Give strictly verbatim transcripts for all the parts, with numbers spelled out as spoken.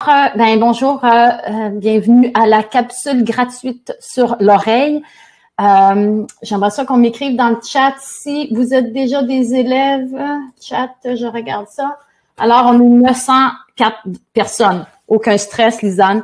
euh, ben bonjour, euh, euh, bienvenue à la capsule gratuite sur l'oreille. Euh, J'aimerais ça qu'on m'écrive dans le chat si vous êtes déjà des élèves. Chat, je regarde ça. Alors, on est neuf cent quatre personnes. Aucun stress, Lisanne.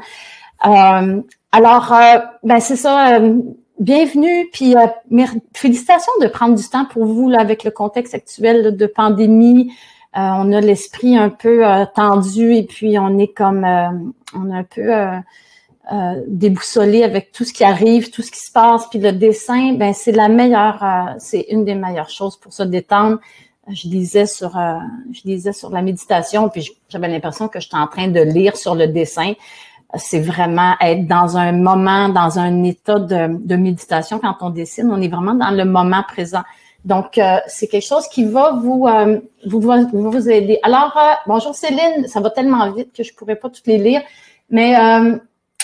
Euh, alors, euh, ben c'est ça. Euh, bienvenue, puis euh, félicitations de prendre du temps pour vous là, avec le contexte actuel là, de pandémie. Euh, on a l'esprit un peu euh, tendu et puis on est comme, euh, on est un peu euh, euh, déboussolé avec tout ce qui arrive, tout ce qui se passe. Puis le dessin, ben c'est la meilleure, euh, c'est une des meilleures choses pour se détendre. Je lisais sur, euh, je lisais sur la méditation, puis j'avais l'impression que j'étais en train de lire sur le dessin. C'est vraiment être dans un moment, dans un état de, de méditation quand on dessine. On est vraiment dans le moment présent. Donc, euh, c'est quelque chose qui va vous, euh, vous, vous, vous aider. Alors, euh, bonjour Céline, ça va tellement vite que je pourrais pas toutes les lire, mais euh,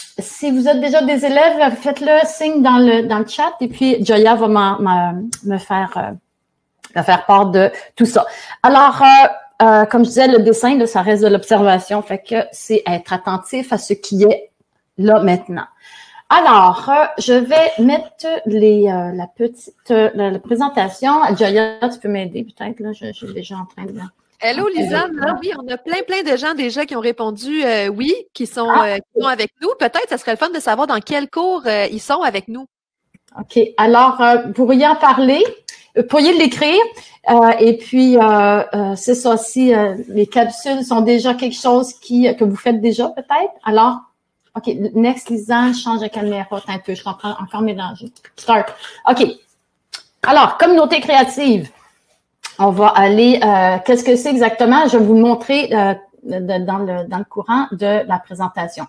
si vous êtes déjà des élèves, faites-le signe dans le dans le chat et puis Joya va me faire euh, me faire part de tout ça. Alors, euh, euh, comme je disais, le dessin, là, ça reste de l'observation, fait que c'est être attentif à ce qui est là maintenant. Alors, euh, je vais mettre les euh, la petite euh, la, la présentation. Joya, tu peux m'aider peut-être, là, je, je suis déjà en train de... Hello Lisanne, là, oui, on a plein plein de gens déjà qui ont répondu euh, oui, qui sont, ah. euh, qui sont avec nous. Peut-être, ça serait le fun de savoir dans quel cours euh, ils sont avec nous. OK. Alors, euh, vous pourriez en parler, vous pourriez l'écrire, euh, et puis euh, euh, c'est ça aussi, euh, les capsules sont déjà quelque chose qui que vous faites déjà peut-être. Alors, OK, next, Lisanne, change de caméra un peu, je suis encore, encore mélangée. Start. OK. Alors, communauté créative. On va aller, euh, qu'est-ce que c'est exactement? Je vais vous le montrer euh, de, dans, le, dans le courant de la présentation.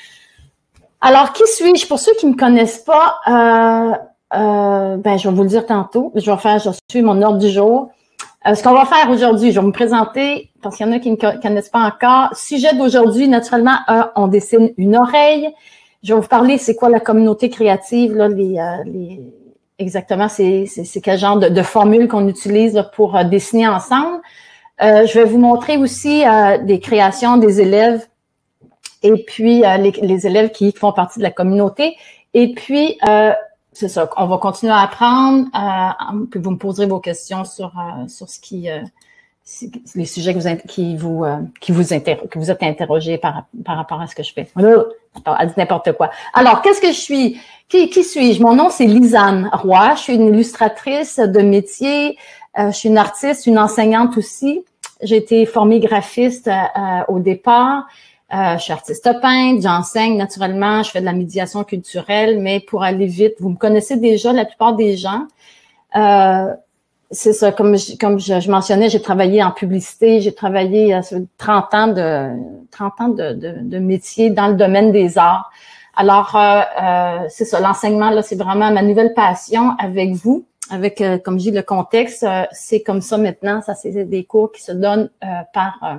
Alors, qui suis-je? Pour ceux qui ne me connaissent pas, euh, euh, ben, je vais vous le dire tantôt. Je vais faire, je suis mon ordre du jour. Euh, ce qu'on va faire aujourd'hui, je vais me présenter, parce qu'il y en a qui ne connaissent pas encore. Sujet d'aujourd'hui, naturellement, euh, on dessine une oreille. Je vais vous parler, c'est quoi la communauté créative, là, les, euh, les exactement, c'est quel genre de, de formule qu'on utilise là, pour euh, dessiner ensemble. Euh, je vais vous montrer aussi euh, des créations des élèves et puis euh, les, les élèves qui font partie de la communauté. Et puis, euh, c'est ça, on va continuer à apprendre, euh, puis vous me poserez vos questions sur, euh, sur ce qui, euh, les sujets que vous, qui vous, euh, qui vous, que vous êtes interrogés par, par rapport à ce que je fais. Elle dit n'importe quoi. Alors, qu'est-ce que je suis? Qui, qui suis-je? Mon nom, c'est Lisanne Roy. Je suis une illustratrice de métier. Euh, je suis une artiste, une enseignante aussi. J'ai été formée graphiste euh, au départ. Euh, je suis artiste peintre, j'enseigne naturellement, je fais de la médiation culturelle, mais pour aller vite, vous me connaissez déjà, la plupart des gens. Euh, c'est ça, comme je, comme je, je mentionnais, j'ai travaillé en publicité, j'ai travaillé euh, sur trente ans de trente ans de, de, de métier dans le domaine des arts. Alors, euh, euh, c'est ça, l'enseignement, là, c'est vraiment ma nouvelle passion avec vous, avec, euh, comme je dis, le contexte, euh, c'est comme ça maintenant, ça c'est des cours qui se donnent euh, par, euh,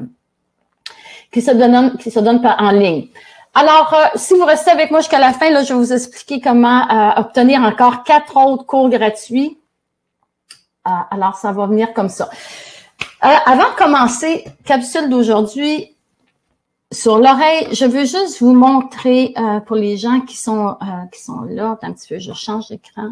qui se donnent, qui se donnent par en ligne. Alors, euh, si vous restez avec moi jusqu'à la fin, là, je vais vous expliquer comment euh, obtenir encore quatre autres cours gratuits. Euh, alors, ça va venir comme ça. Euh, avant de commencer, capsule d'aujourd'hui, sur l'oreille, je veux juste vous montrer euh, pour les gens qui sont euh, qui sont là. Attends un petit peu, je change d'écran.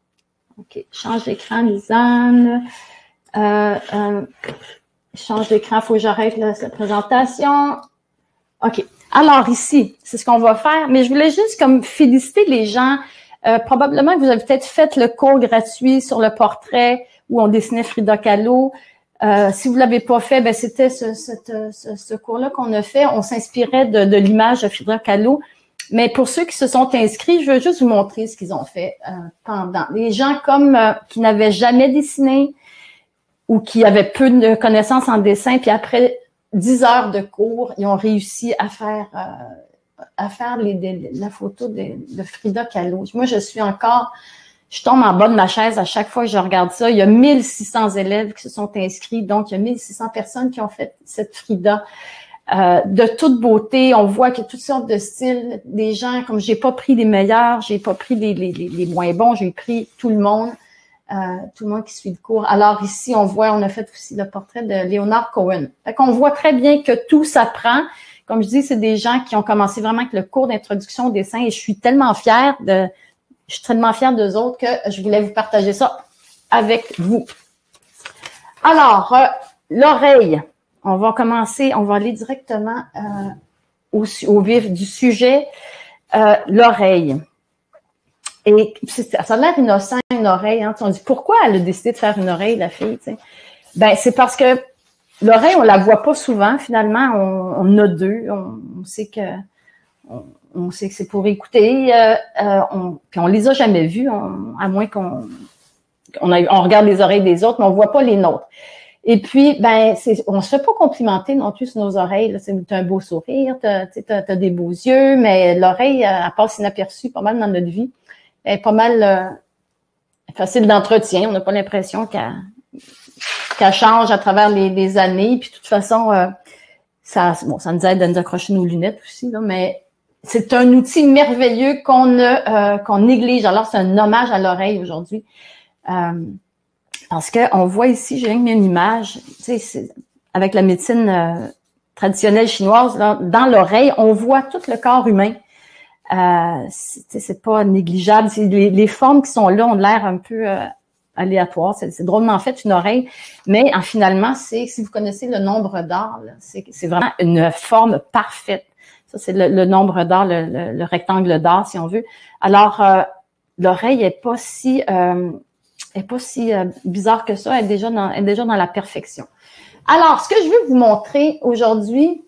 OK, change d'écran, Lisanne. Euh, euh, change d'écran, il faut que j'arrête la présentation. OK. Alors ici, c'est ce qu'on va faire, mais je voulais juste comme féliciter les gens. Euh, probablement que vous avez peut-être fait le cours gratuit sur le portrait où on dessinait Frida Kahlo. Euh, si vous l'avez pas fait, ben c'était ce, ce, ce, ce cours-là qu'on a fait. On s'inspirait de, de l'image de Frida Kahlo. Mais pour ceux qui se sont inscrits, je veux juste vous montrer ce qu'ils ont fait euh, pendant. Les gens comme euh, qui n'avaient jamais dessiné ou qui avaient peu de connaissances en dessin, puis après dix heures de cours, ils ont réussi à faire euh, à faire les, les, la photo de, de Frida Kahlo. Moi, je suis encore... Je tombe en bas de ma chaise à chaque fois que je regarde ça. Il y a mille six cents élèves qui se sont inscrits, donc il y a mille six cents personnes qui ont fait cette Frida. Euh, de toute beauté, on voit qu'il y a toutes sortes de styles. Des gens, comme j'ai pas pris les meilleurs, j'ai pas pris les, les, les moins bons, j'ai pris tout le monde, euh, tout le monde qui suit le cours. Alors ici, on voit, on a fait aussi le portrait de Leonard Cohen. Fait qu'on voit très bien que tout s'apprend, Comme je dis, c'est des gens qui ont commencé vraiment avec le cours d'introduction au dessin et je suis tellement fière de, je suis tellement fière d'eux autres que je voulais vous partager ça avec vous. Alors, euh, l'oreille. On va commencer, on va aller directement euh, au, au vif du sujet. Euh, l'oreille. Et ça a l'air innocent, une oreille. Hein. On dit, pourquoi elle a décidé de faire une oreille, la fille? T'sais? Ben, c'est parce que l'oreille, on la voit pas souvent. Finalement, on, on a deux. On, on sait que on, on sait que c'est pour écouter. Euh, euh, on, puis on les a jamais vues, on, à moins qu'on on, a, on regarde les oreilles des autres, mais on voit pas les nôtres. Et puis, ben, c'est, on se fait pas complimenter non plus sur nos oreilles. Là. C'est, t'as un beau sourire, t'as, t'as, t'as des beaux yeux, mais l'oreille, elle passe inaperçue pas mal dans notre vie. Elle est pas mal euh, facile d'entretien. On n'a pas l'impression qu'elle, qu'elle change à travers les, les années. Puis de toute façon, euh, ça, bon, ça nous aide à nous accrocher nos lunettes aussi, là, mais c'est un outil merveilleux qu'on ne, euh, qu'on néglige. Alors, c'est un hommage à l'oreille aujourd'hui. Euh, Parce qu'on voit ici, j'ai mis une image, tu sais, c'est, avec la médecine euh, traditionnelle chinoise, là, dans l'oreille, on voit tout le corps humain. Euh, c'est, c'est pas négligeable. C'est les, les formes qui sont là ont l'air un peu euh, aléatoires. C'est, c'est drôlement fait, une oreille. Mais en, finalement, c'est si vous connaissez le nombre d'or, là, c'est, c'est vraiment une forme parfaite. Ça, c'est le, le nombre d'or, le, le, le rectangle d'or, si on veut. Alors, euh, l'oreille est pas si... Euh, Elle n'est pas si euh, bizarre que ça, elle est, déjà dans, elle est déjà dans la perfection. Alors, ce que je veux vous montrer aujourd'hui,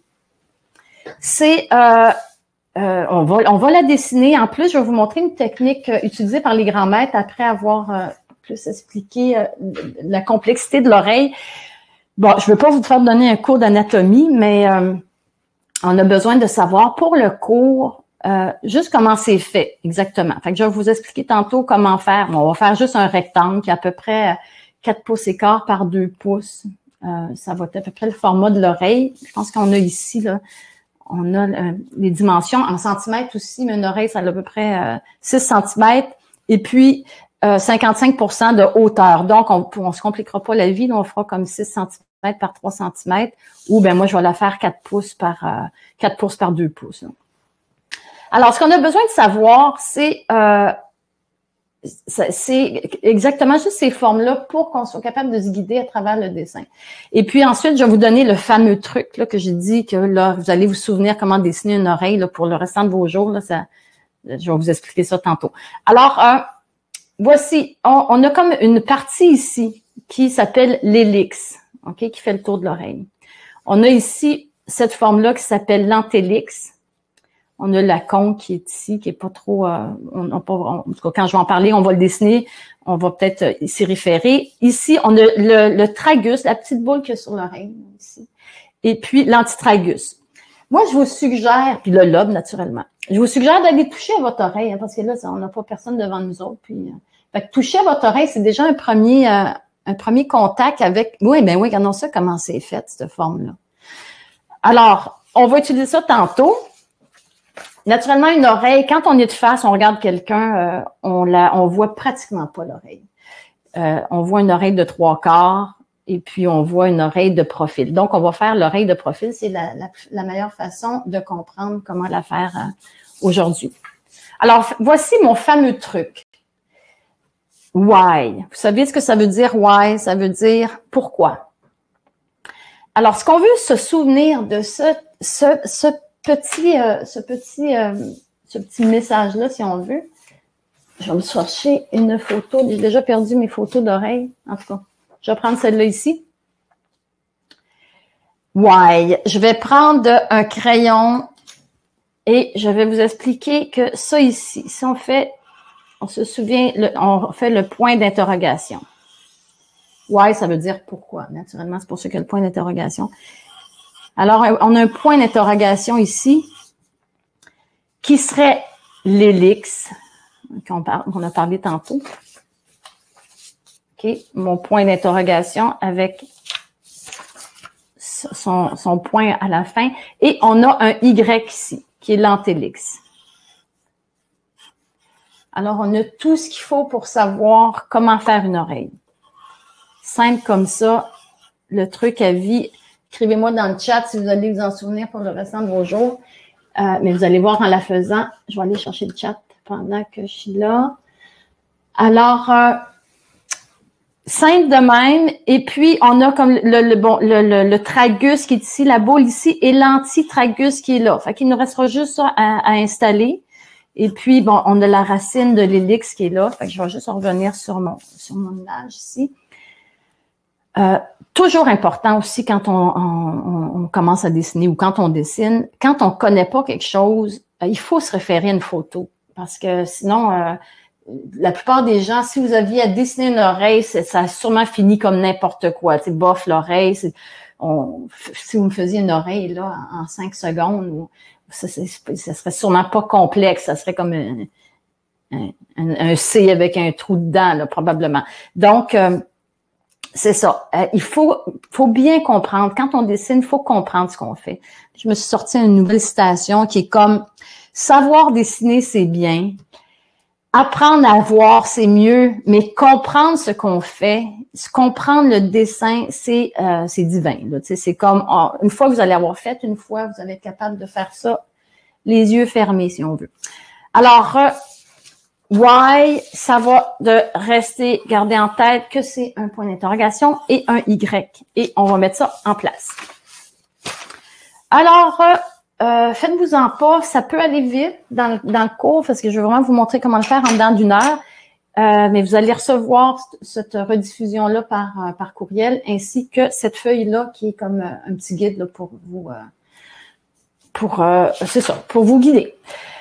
c'est, euh, euh, on, va, on va la dessiner. En plus, je vais vous montrer une technique euh, utilisée par les grands maîtres après avoir euh, plus expliqué euh, la complexité de l'oreille. Bon, je ne veux pas vous faire donner un cours d'anatomie, mais euh, on a besoin de savoir pour le cours, Euh, juste comment c'est fait, exactement. Fait que je vais vous expliquer tantôt comment faire. Bon, on va faire juste un rectangle qui est à peu près quatre pouces et quart par deux pouces. Euh, ça va être à peu près le format de l'oreille. Je pense qu'on a ici, là, on a euh, les dimensions en centimètres aussi, mais une oreille, ça a à peu près euh, six centimètres. Et puis, euh, cinquante-cinq pour cent de hauteur. Donc, on ne se compliquera pas la vie. Là, on fera comme six centimètres par trois centimètres. Ou, ben moi, je vais la faire quatre pouces par euh, quatre pouces par deux pouces. Là. Alors, ce qu'on a besoin de savoir, c'est euh, c'est exactement juste ces formes-là pour qu'on soit capable de se guider à travers le dessin. Et puis ensuite, je vais vous donner le fameux truc là, que j'ai dit que là, vous allez vous souvenir comment dessiner une oreille là, pour le restant de vos jours. Là, ça, je vais vous expliquer ça tantôt. Alors, euh, voici, on, on a comme une partie ici qui s'appelle l'hélix, ok, qui fait le tour de l'oreille. On a ici cette forme-là qui s'appelle l'antélix. On a la conque qui est ici, qui est pas trop... Euh, on, on, on, en tout cas, quand je vais en parler, on va le dessiner. On va peut-être euh, s'y référer. Ici, on a le, le tragus, la petite boule qu'il y a sur l'oreille, ici. Et puis, l'antitragus. Moi, je vous suggère, puis le lobe, naturellement, je vous suggère d'aller toucher à votre oreille, hein, parce que là, ça, on n'a pas personne devant nous autres. Puis, euh, fait que toucher à votre oreille, c'est déjà un premier, euh, un premier contact avec... Oui, ben oui, regardons ça, comment c'est fait, cette forme-là. Alors, on va utiliser ça tantôt. Naturellement, une oreille, quand on est de face, on regarde quelqu'un, euh, on la, on voit pratiquement pas l'oreille. Euh, on voit une oreille de trois quarts et puis on voit une oreille de profil. Donc, on va faire l'oreille de profil. C'est la, la, la meilleure façon de comprendre comment la faire euh, aujourd'hui. Alors, voici mon fameux truc. Why? Vous savez ce que ça veut dire why? Ça veut dire pourquoi. Alors, ce qu'on veut se souvenir de ce, ce, ce petit, euh, ce petit, euh, ce petit message-là, si on veut. Je vais me chercher une photo. J'ai déjà perdu mes photos d'oreilles. En tout cas, je vais prendre celle-là ici. Why? Je vais prendre un crayon et je vais vous expliquer que ça ici, si on fait, on se souvient, le, on fait le point d'interrogation. Why, ça veut dire pourquoi. Naturellement, c'est pour ça qu'il y a le point d'interrogation. Alors, on a un point d'interrogation ici qui serait l'hélix qu'on on a parlé tantôt. OK, mon point d'interrogation avec son, son point à la fin. Et on a un Y ici, qui est l'antélix. Alors, on a tout ce qu'il faut pour savoir comment faire une oreille. Simple comme ça, le truc à vie. écrivez-moi dans le chat si vous allez vous en souvenir pour le restant de vos jours. Euh, mais vous allez voir en la faisant. Je vais aller chercher le chat pendant que je suis là. Alors, euh, simple de même. Et puis, on a comme le, le, bon, le, le, le tragus qui est ici, la boule ici, et l'anti-tragus qui est là. Fait qu'il nous restera juste ça à, à installer. Et puis, bon, on a la racine de l'hélix qui est là. Fait que je vais juste revenir sur mon, sur mon image ici. Euh, toujours important aussi quand on, on, on commence à dessiner ou quand on dessine, quand on connaît pas quelque chose, euh, il faut se référer à une photo. Parce que sinon, euh, la plupart des gens, si vous aviez à dessiner une oreille, ça a sûrement fini comme n'importe quoi. Tu sais, bof, l'oreille, on, si vous me faisiez une oreille là en, en cinq secondes, ou, ça, ça serait sûrement pas complexe. Ça serait comme un, un, un C avec un trou dedans, là, probablement. Donc, euh, c'est ça. Euh, il faut, faut bien comprendre. Quand on dessine, il faut comprendre ce qu'on fait. Je me suis sorti une nouvelle citation qui est comme « Savoir dessiner, c'est bien. Apprendre à voir, c'est mieux. Mais comprendre ce qu'on fait, comprendre le dessin, c'est euh, c'est divin. Là. Tu sais, c'est comme oh, une fois que vous allez avoir fait, une fois vous allez être capable de faire ça, les yeux fermés, si on veut. Alors, euh, why, ça va de rester, garder en tête que c'est un point d'interrogation et un Y. Et on va mettre ça en place. Alors, euh, euh, faites-vous-en pas, ça peut aller vite dans, dans le cours parce que je veux vraiment vous montrer comment le faire en dedans d'une heure. Euh, mais vous allez recevoir cette rediffusion-là par, euh, par courriel ainsi que cette feuille-là qui est comme euh, un petit guide là, pour vous, euh, pour, euh, c'est ça, pour vous guider.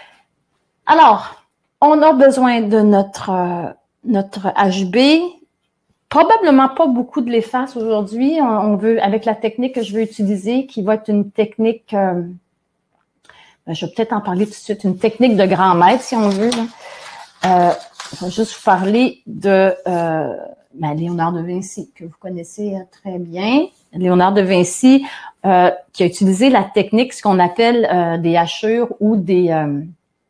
Alors, on a besoin de notre, euh, notre H B. Probablement pas beaucoup de l'efface aujourd'hui. On, on veut, avec la technique que je veux utiliser, qui va être une technique, euh, ben, je vais peut-être en parler tout de suite, une technique de grand maître, si on veut. Là. Euh, je vais juste vous parler de euh, ben, Léonard de Vinci, que vous connaissez très bien. Léonard de Vinci, euh, qui a utilisé la technique, ce qu'on appelle euh, des hachures ou des... Euh,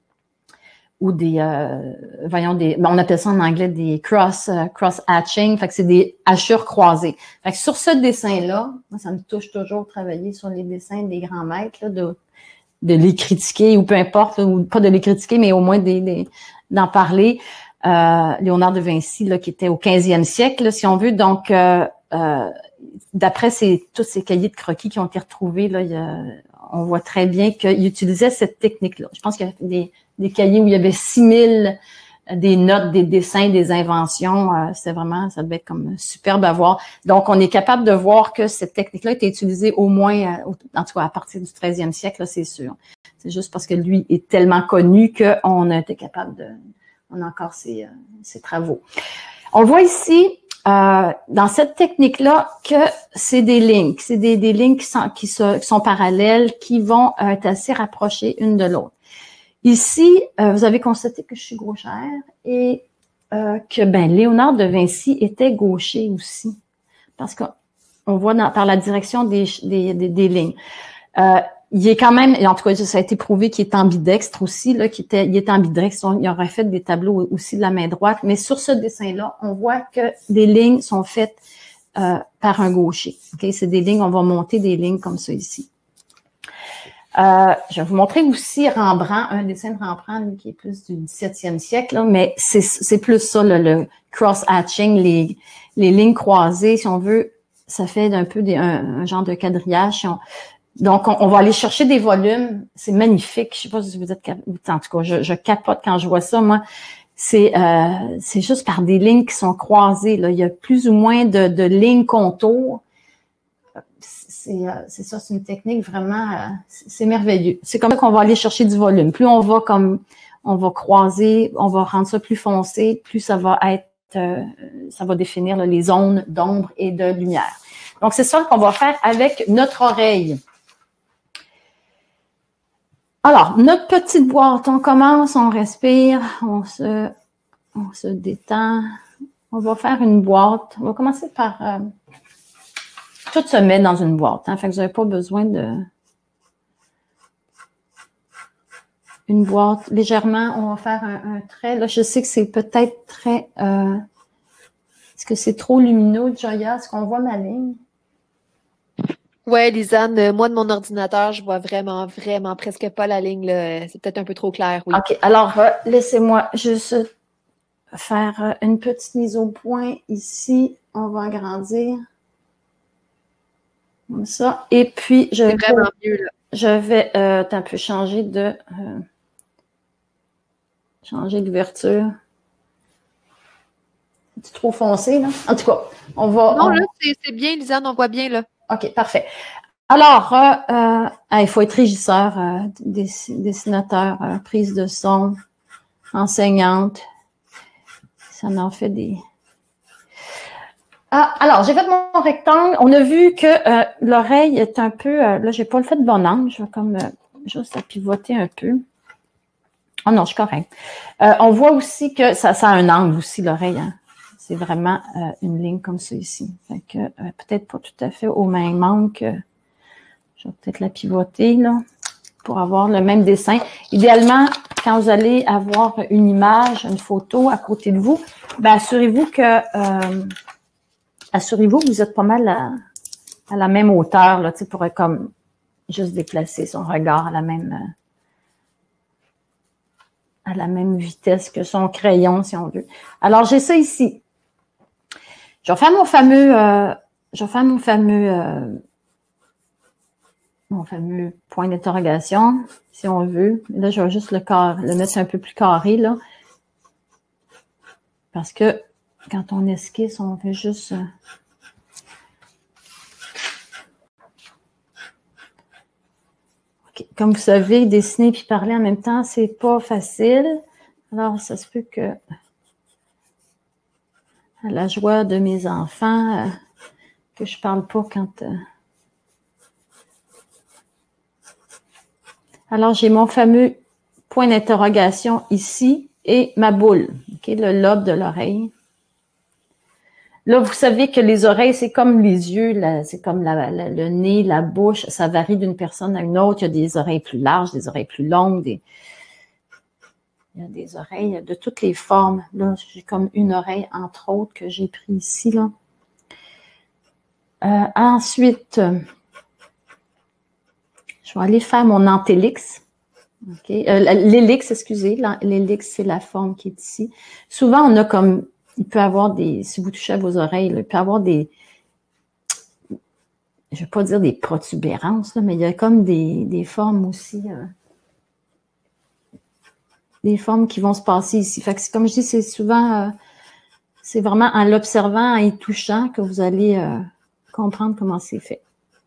ou des, euh, voyons, des, ben on appelle ça en anglais des cross, euh, cross hatching, fait que c'est des hachures croisées. Fait que sur ce dessin-là, moi, ça me touche toujours travailler sur les dessins des grands maîtres, là, de, de les critiquer ou peu importe, là, ou pas de les critiquer, mais au moins des, des, d'en parler. Euh, Léonard de Vinci, là, qui était au quinzième siècle, là, si on veut. Donc, euh, euh, d'après ces, tous ces cahiers de croquis qui ont été retrouvés, là, il y a, on voit très bien qu'il utilisait cette technique-là. Je pense qu'il y a des, des cahiers où il y avait six mille des notes, des dessins, des inventions. Euh, c'est vraiment, ça devait être comme superbe à voir. Donc, on est capable de voir que cette technique-là a été utilisée au moins, euh, en tout cas, à partir du treizième siècle, là, c'est sûr. C'est juste parce que lui est tellement connu qu'on a été capable de, on a encore ses, euh, ses travaux. On voit ici, Euh, dans cette technique-là, que c'est des lignes, c'est des, des lignes qui sont, qui, sont, qui sont parallèles, qui vont euh, être assez rapprochées une de l'autre. Ici, euh, vous avez constaté que je suis gauchère et euh, que ben Léonard de Vinci était gaucher aussi, parce qu'on voit dans, par la direction des, des, des, des lignes. Euh, il est quand même, et en tout cas, ça a été prouvé qu'il est ambidextre aussi, là, qu'il était, il est ambidextre. Il aurait fait des tableaux aussi de la main droite. Mais sur ce dessin-là, on voit que les lignes sont faites euh, par un gaucher. Okay? C'est des lignes, on va monter des lignes comme ça ici. Euh, je vais vous montrer aussi Rembrandt, un dessin de Rembrandt qui est plus du dix-septième siècle, là, mais c'est, c'est plus ça, là, le cross-hatching, les, les lignes croisées, si on veut, ça fait un peu des, un, un genre de quadrillage. Si on, Donc, on, on va aller chercher des volumes. C'est magnifique. Je sais pas si vous êtes capable. En tout cas, je, je capote quand je vois ça. Moi, c'est euh, c'est juste par des lignes qui sont croisées. Là. Il y a plus ou moins de, de lignes contours. C'est euh, c'est ça, c'est une technique vraiment. Euh, c'est merveilleux. C'est comme ça qu'on va aller chercher du volume. Plus on va comme on va croiser, on va rendre ça plus foncé, plus ça va être, euh, ça va définir là, les zones d'ombre et de lumière. Donc, c'est ça qu'on va faire avec notre oreille. Alors, notre petite boîte, on commence, on respire, on se, on se détend. On va faire une boîte. On va commencer par... Euh, tout se met dans une boîte. Hein, fait que vous n'avez pas besoin de... Une boîte. Légèrement, on va faire un, un trait. Là, je sais que c'est peut-être très... Euh, est-ce que c'est trop lumineux, Joya? Est-ce qu'on voit ma ligne? Ouais, Lisanne, euh, moi de mon ordinateur, je vois vraiment, vraiment presque pas la ligne, là. C'est peut-être un peu trop clair, oui. OK, alors euh, laissez-moi juste faire euh, une petite mise au point ici. On va agrandir. Comme ça. Et puis, je C'est vais, vraiment mieux, là. je vais euh, un peu changer de euh, changer d'ouverture. C'est trop foncé, là? En tout cas, on va. Non, On... là, c'est c'est bien, Lisanne, on voit bien, là. OK, parfait. Alors, euh, euh, il faut être régisseur, euh, dessinateur, euh, prise de son, enseignante. Ça en fait des. Ah, alors, j'ai fait mon rectangle. On a vu que euh, l'oreille est un peu. Euh, là, j'ai pas le fait de bon angle. Je vais comme euh, juste la pivoter un peu. Oh non, je suis correct. Euh, on voit aussi que ça, ça a un angle aussi, l'oreille. Hein. C'est vraiment euh, une ligne comme ça ici. Fait que euh, peut-être pas tout à fait au même angle que. Je vais peut-être la pivoter là pour avoir le même dessin. Idéalement, quand vous allez avoir une image, une photo à côté de vous, ben assurez-vous que euh, assurez-vous que vous êtes pas mal à, à la même hauteur là, tu sais, pour comme juste déplacer son regard à la même à la même vitesse que son crayon, si on veut. Alors, j'ai ça ici. Je vais faire mon fameux, euh, je vais faire mon fameux, euh, mon fameux point d'interrogation, si on veut. Là, je vais juste le, car, le mettre un peu plus carré, là. Parce que quand on esquisse, on veut juste... Euh, okay. Comme vous savez, dessiner puis parler en même temps, c'est pas facile. Alors, ça se peut que... À la joie de mes enfants, euh, que je parle pas quand... Euh, Alors, j'ai mon fameux point d'interrogation ici et ma boule, okay, le lobe de l'oreille. Là, vous savez que les oreilles, c'est comme les yeux, c'est comme la, la, le nez, la bouche, ça varie d'une personne à une autre. Il y a des oreilles plus larges, des oreilles plus longues, des... il y a des oreilles de toutes les formes. Là, j'ai comme une oreille, entre autres, que j'ai pris ici. Là. Euh, ensuite, je vais aller faire mon antélix. Okay. Euh, l'hélix, excusez, l'hélix, c'est la forme qui est ici. Souvent, on a comme, il peut avoir des, si vous touchez à vos oreilles, là, il peut avoir des, je ne vais pas dire des protubérances, là, mais il y a comme des, des formes aussi, euh, des formes qui vont se passer ici. Fait que comme je dis, c'est souvent, euh, c'est vraiment en l'observant, en y touchant que vous allez euh, comprendre comment c'est fait.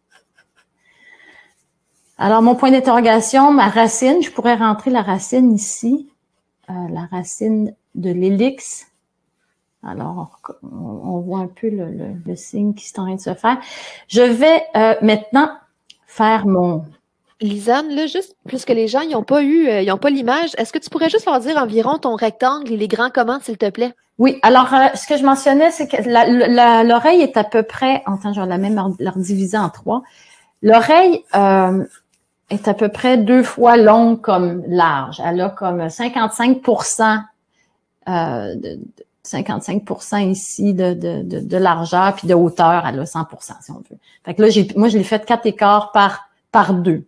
Alors, mon point d'interrogation, ma racine, je pourrais rentrer la racine ici, euh, la racine de l'hélix. Alors, on, on voit un peu le, le, le signe qui est en train de se faire. Je vais euh, maintenant faire mon... Lisanne, là, juste, puisque les gens, ils n'ont pas eu, euh, ils n'ont pas l'image, est-ce que tu pourrais juste leur dire environ ton rectangle et les grands commandes, s'il te plaît? Oui, alors, euh, ce que je mentionnais, c'est que l'oreille est à peu près, enfin, je vais la même leur diviser en trois. L'oreille euh, est à peu près deux fois longue comme large. Elle a comme cinquante-cinq pour cent euh, de, de cinquante-cinq pour cent ici de, de, de, de largeur, puis de hauteur, elle a cent pour cent, si on veut. Fait que là, j'ai, moi, je l'ai fait quatre écarts par, par deux.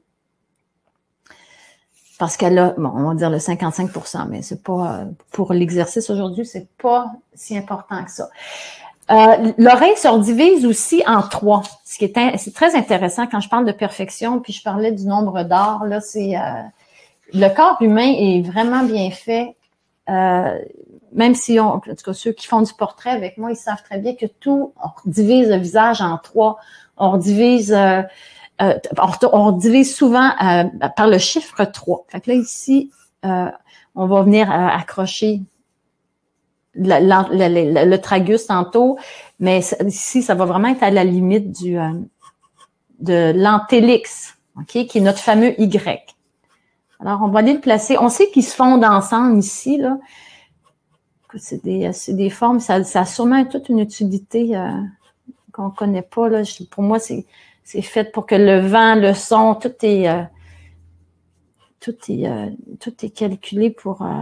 Parce qu'elle a, bon, on va dire le cinquante-cinq pour cent, mais c'est pas, pour l'exercice aujourd'hui, c'est pas si important que ça. Euh, l'oreille se divise aussi en trois. Ce qui est, c'est très intéressant quand je parle de perfection, puis je parlais du nombre d'arts, là, c'est, euh, le corps humain est vraiment bien fait. Euh, même si on, en tout cas, ceux qui font du portrait avec moi, ils savent très bien que tout, on divise le visage en trois. On divise, euh, euh, on, on divise souvent euh, par le chiffre trois. Fait que là, ici, euh, on va venir euh, accrocher la, la, la, la, le tragus tantôt, mais ici, ça va vraiment être à la limite du euh, de l'antélix, ok, qui est notre fameux Y. Alors, on va aller le placer. On sait qu'ils se fondent ensemble ici, là. C'est des, c'est des formes, ça, ça a sûrement toute une utilité euh, qu'on ne connaît pas. Là. Pour moi, c'est, c'est fait pour que le vent, le son, tout est, euh, tout est, euh, tout est calculé pour... Euh,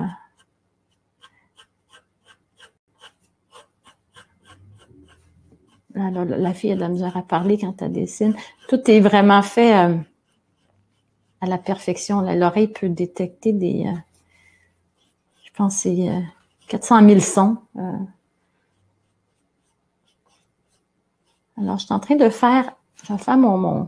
Alors, la fille a de la misère à parler quand elle dessine. Tout est vraiment fait euh, à la perfection. L'oreille peut détecter des, euh, je pense, c'est euh, quatre cent mille sons. Euh. Alors, je suis en train de faire, je vais faire mon, mon,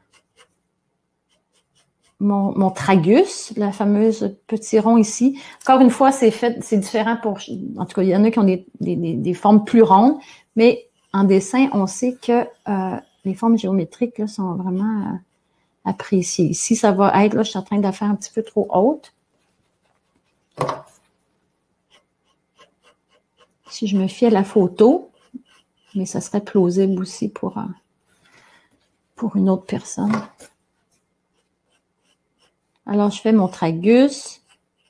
mon, mon tragus, la fameuse petit rond ici. Encore une fois, c'est fait, c'est différent pour, en tout cas, il y en a qui ont des, des, des, des formes plus rondes, mais en dessin, on sait que euh, les formes géométriques là, sont vraiment euh, appréciées. Ici, ça va être, là, je suis en train de la faire un petit peu trop haute. Si je me fie à la photo, mais ça serait plausible aussi pour, euh, pour une autre personne. Alors, je fais mon tragus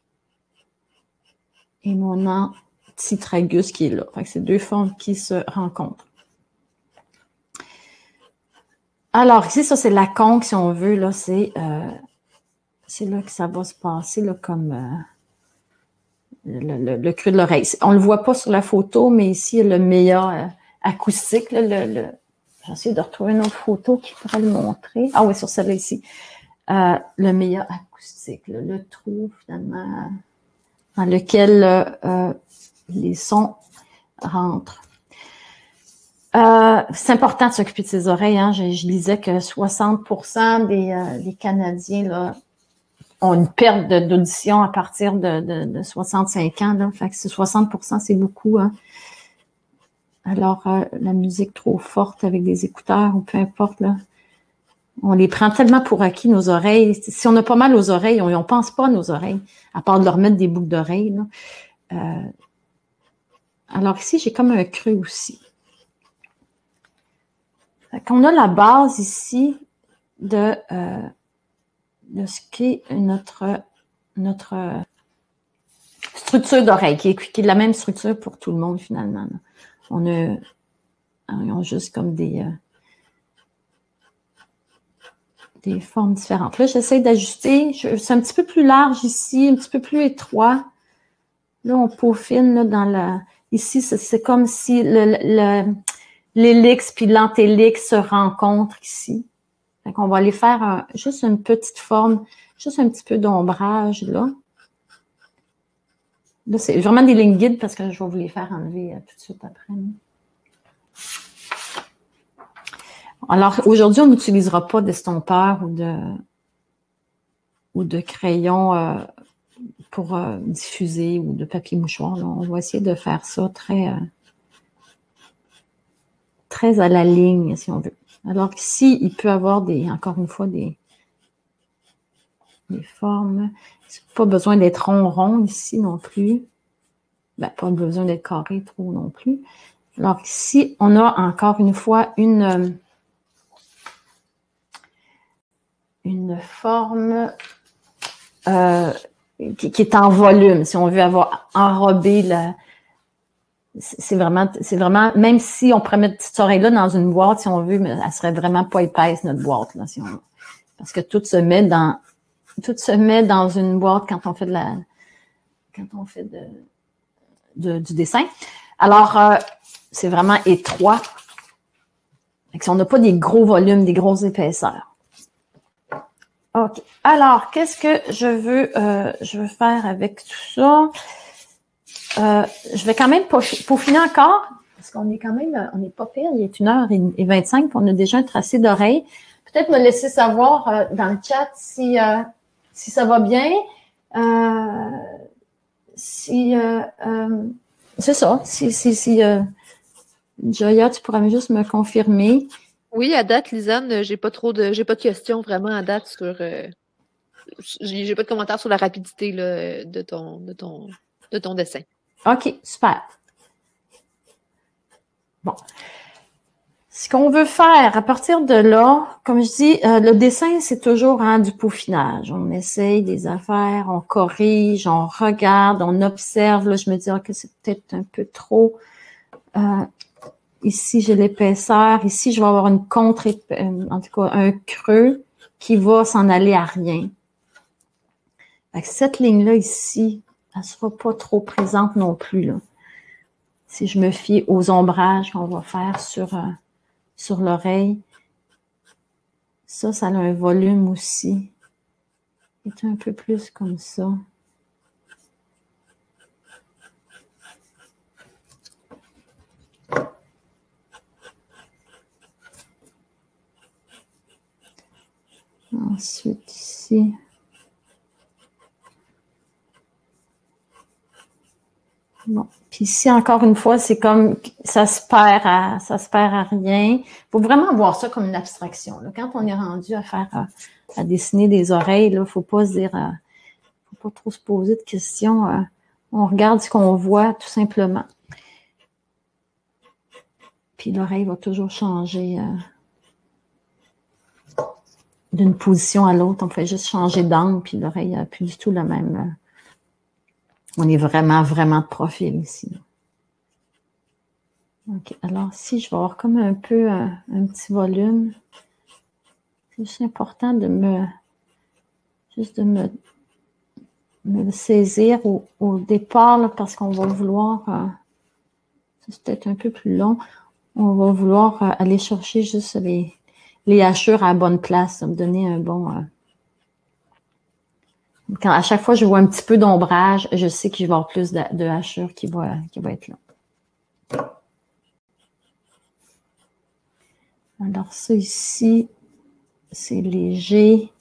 et mon antitragus qui est là. Fait que c'est deux formes qui se rencontrent. Alors, ici, ça, c'est la conque, si on veut. Là, c'est euh, c'est là que ça va se passer, là, comme euh, le, le, le creux de l'oreille. On ne le voit pas sur la photo, mais ici, il y a le meilleur euh, acoustique. Là, le, le... J'essaie de retrouver une autre photo qui pourrait le montrer. Ah oui, sur celle-là ici. Euh, le meilleur acoustique, là, le trou, finalement, dans lequel euh, euh, les sons rentrent. Euh, c'est important de s'occuper de ses oreilles. Hein. Je, je lisais que soixante pour cent des, euh, des Canadiens là, ont une perte d'audition à partir de, de, de soixante-cinq ans. Là. Fait que c'est soixante pour cent, c'est beaucoup. Hein. Alors, euh, la musique trop forte avec des écouteurs ou peu importe, là, on les prend tellement pour acquis, nos oreilles. Si on a pas mal aux oreilles, on ne pense pas à nos oreilles, à part de leur mettre des boucles d'oreilles. Euh, alors ici, j'ai comme un creux aussi. On a la base ici de, euh, de ce qu'est notre, notre structure d'oreille, qui est, qui est la même structure pour tout le monde finalement. Là. On a, on a juste comme des, euh, des formes différentes. Là, j'essaie d'ajuster. C'est un petit peu plus large ici, un petit peu plus étroit. Là, on peaufine là, dans la... Ici, c'est comme si le... le l'hélix puis l'antélix se rencontrent ici. Fait qu'on va aller faire un, juste une petite forme, juste un petit peu d'ombrage là. Là, c'est vraiment des lignes guides parce que je vais vous les faire enlever tout de suite après. Alors, aujourd'hui, on n'utilisera pas d'estompeur ou de ou de crayon euh, pour euh, diffuser ou de papier mouchoir. Là. On va essayer de faire ça très... Euh, très à la ligne, si on veut. Alors ici, il peut avoir des, encore une fois, des, des formes. Pas besoin d'être rond-rond ici non plus. Ben, pas besoin d'être carré trop non plus. Alors ici, on a encore une fois une, une forme euh, qui, qui est en volume, si on veut avoir enrobé la... C'est vraiment, c'est vraiment, même si on pourrait mettre cette oreille-là dans une boîte, si on veut, mais elle serait vraiment pas épaisse, notre boîte, là, si on, parce que tout se met dans, tout se met dans une boîte quand on fait de la, quand on fait de, de du dessin. Alors, euh, c'est vraiment étroit. Donc, si on n'a pas des gros volumes, des grosses épaisseurs. OK. Alors, qu'est-ce que je veux, euh, je veux faire avec tout ça? Euh, je vais quand même peaufiner encore, parce qu'on est quand même, on n'est pas pire, il est une heure et vingt-cinq, puis on a déjà un tracé d'oreille. Peut-être me laisser savoir euh, dans le chat si, euh, si ça va bien. Euh, si euh, euh, c'est ça, si, si, si euh, Joya, tu pourrais juste me confirmer. Oui, à date, Lisanne, j'ai pas trop de j'ai pas de questions vraiment à date sur euh, j'ai, j'ai pas de commentaires sur la rapidité là, de ton de ton de ton dessin. OK, super. Bon. Ce qu'on veut faire à partir de là, comme je dis, euh, le dessin, c'est toujours hein, du peaufinage. On essaye des affaires, on corrige, on regarde, on observe. Là, je me dis que okay, c'est peut-être un peu trop. Euh, ici, j'ai l'épaisseur. Ici, je vais avoir une contre, en tout cas, un creux qui va s'en aller à rien. Fait que cette ligne-là ici, elle sera pas trop présente non plus, là. Si je me fie aux ombrages qu'on va faire sur, euh, sur l'oreille. Ça, ça a un volume aussi. C'est un peu plus comme ça. Ensuite, ici. Bon. Puis ici, encore une fois, c'est comme ça se perd à, ça se perd à rien. Il faut vraiment voir ça comme une abstraction. Là. Quand on est rendu à faire, à, à dessiner des oreilles, il ne faut pas se dire, euh, faut pas trop se poser de questions. Euh, on regarde ce qu'on voit, tout simplement. Puis l'oreille va toujours changer euh, d'une position à l'autre. On fait juste changer d'angle, puis l'oreille n'a plus du tout le même... Euh, on est vraiment, vraiment de profil ici. OK. Alors, si je vais avoir comme un peu un, un petit volume, c'est juste important de me... Juste de me, me le saisir au, au départ, là, parce qu'on va vouloir... Euh, c'est peut-être un peu plus long. On va vouloir euh, aller chercher juste les, les hachures à la bonne place, ça me donner un bon... Euh, quand à chaque fois je vois un petit peu d'ombrage, je sais qu'il va y avoir plus de, de hachures qui va, qui va être là. Alors ça ici, c'est léger.